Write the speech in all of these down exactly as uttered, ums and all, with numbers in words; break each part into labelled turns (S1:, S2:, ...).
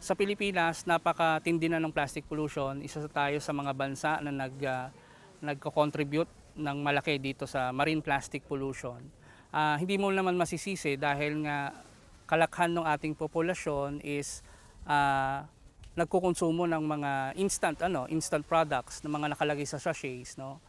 S1: sa Pilipinas, napakatindi na ng plastic pollution. Isa tayo sa mga bansa na nag, uh, nagko-contribute ng malaki dito sa marine plastic pollution. Uh, hindi mo naman masisisi dahil nga kalakhan ng ating populasyon is uh, nagkukonsumo ng mga instant ano, instant products na mga nakalagay sa sachets, no.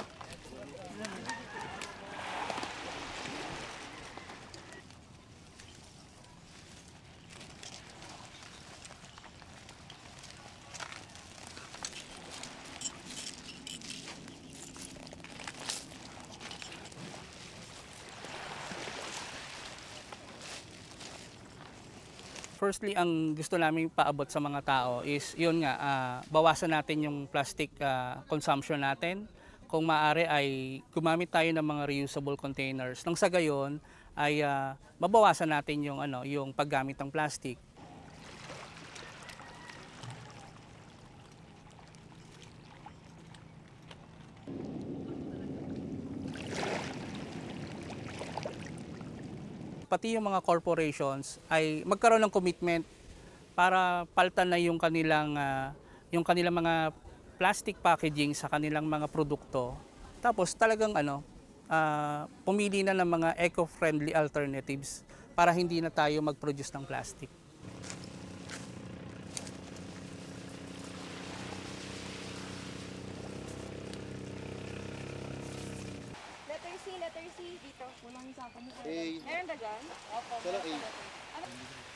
S1: Firstly, ang gusto namin paabot sa mga tao is yun nga, uh, bawasan natin yung plastic uh, consumption natin. Kung maaari ay gumamit tayo ng mga reusable containers. Nang sa gayon ay uh, mabawasan natin yung, ano, yung paggamit ng plastic. Pati yung mga corporations ay magkaroon ng commitment para palitan na yung kanilang uh, yung kanilang mga plastic packaging sa kanilang mga produkto. Tapos talagang ano, uh, pumili na ng mga eco-friendly alternatives para hindi na tayo mag-produce ng plastic.
S2: Letter C, letter C dito. Walang isa pa mo.
S3: A.
S2: Meron ba dyan? Opo.
S3: Walang A.
S2: Ano?